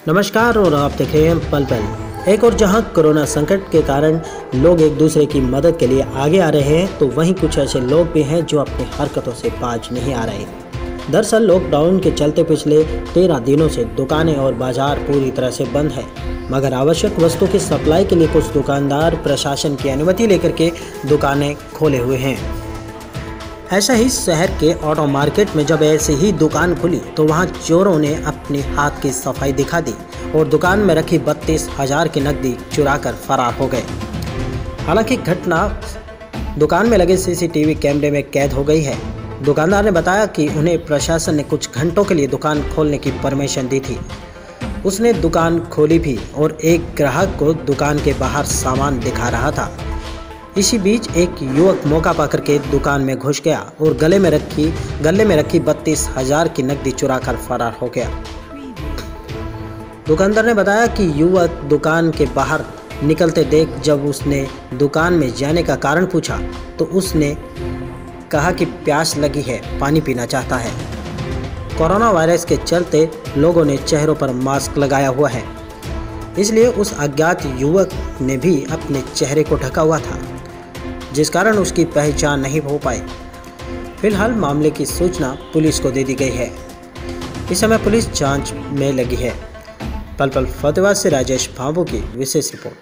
नमस्कार और आप देख रहे हैं पल पल। एक और जहां कोरोना संकट के कारण लोग एक दूसरे की मदद के लिए आगे आ रहे हैं, तो वहीं कुछ ऐसे लोग भी हैं जो अपनी हरकतों से बाज नहीं आ रहे। दरअसल लॉकडाउन के चलते पिछले 13 दिनों से दुकानें और बाजार पूरी तरह से बंद है, मगर आवश्यक वस्तुओं की सप्लाई के लिए कुछ दुकानदार प्रशासन की अनुमति लेकर के दुकानें खोले हुए हैं। ऐसा ही शहर के ऑटो मार्केट में जब ऐसी ही दुकान खुली तो वहां चोरों ने अपने हाथ की सफाई दिखा दी और दुकान में रखी 32,000 की नकदी चुराकर फरार हो गए। हालांकि घटना दुकान में लगे सीसीटीवी कैमरे में कैद हो गई है। दुकानदार ने बताया कि उन्हें प्रशासन ने कुछ घंटों के लिए दुकान खोलने की परमिशन दी थी। उसने दुकान खोली भी और एक ग्राहक को दुकान के बाहर सामान दिखा रहा था। इसी बीच एक युवक मौका पाकर के दुकान में घुस गया और गले में रखी 32,000 की नकदी चुराकर फरार हो गया। दुकानदार ने बताया कि युवक दुकान के बाहर निकलते देख जब उसने दुकान में जाने का कारण पूछा तो उसने कहा कि प्यास लगी है, पानी पीना चाहता है। कोरोना वायरस के चलते लोगों ने चेहरों पर मास्क लगाया हुआ है, इसलिए उस अज्ञात युवक ने भी अपने चेहरे को ढका हुआ था, जिस कारण उसकी पहचान नहीं हो पाई। फिलहाल मामले की सूचना पुलिस को दे दी गई है। इस समय पुलिस जांच में लगी है। पल पल फतेहाबाद से राजेश भांबू की विशेष रिपोर्ट।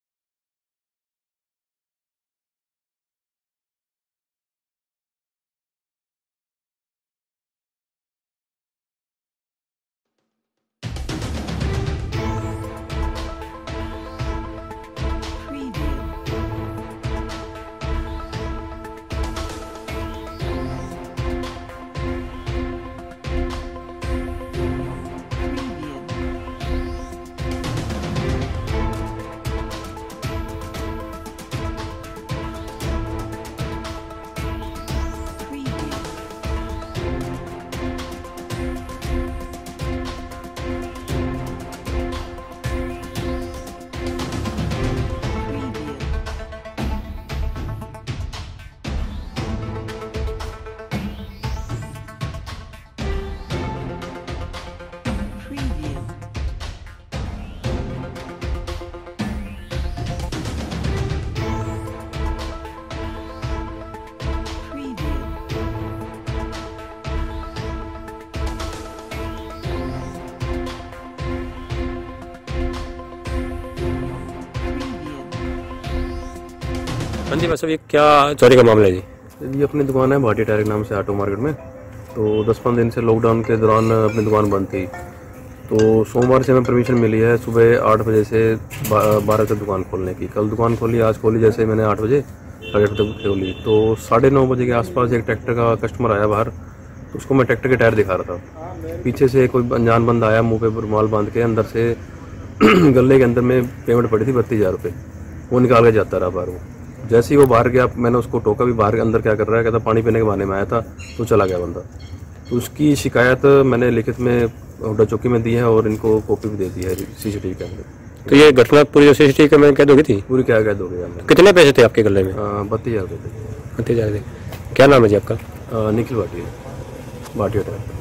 हाँ जी, बस अब ये क्या चोरी का मामला है जी? ये अपनी दुकान है भाटी टायर के नाम से ऑटो मार्केट में। तो 10-15 दिन से लॉकडाउन के दौरान अपनी दुकान बंद थी। तो सोमवार से हमें परमिशन मिली है सुबह 8 बजे से 12 तक दुकान खोलने की। कल दुकान खोली, आज खोली, जैसे मैंने 8 बजे 8:30 तक खोली। तो 9:30 बजे के आसपास एक ट्रैक्टर का कस्टमर आया बाहर, तो उसको मैं ट्रैक्टर के टायर दिखा रहा था। पीछे से कोई अनजान बंदा आया, मुँह पे रुमाल बांध के, अंदर से गले के अंदर में पेमेंट पड़ी थी 32,000 रुपये, वो निकाल के जाता रहा बाहर। वो जैसे ही वो बाहर गया, मैंने उसको टोका भी, बाहर अंदर क्या कर रहा है, कहता पानी पीने के बहाने में आया था, तो चला गया बंदा। तो उसकी शिकायत मैंने लिखित में हुड्डा चौकी में दी है और इनको कॉपी भी दे दी है सीसीटीवी कैमरे। तो ये घटना पूरी जो सीसीटीवी कैमरे में कैद हो गई थी, पूरी क्या कैद हो गई। कितने पैसे थे आपके गले में? 32,000 रुपये थे। 32,000 थे। क्या नाम है जी आपका? निखिल भाटिया, भाटिया टायर।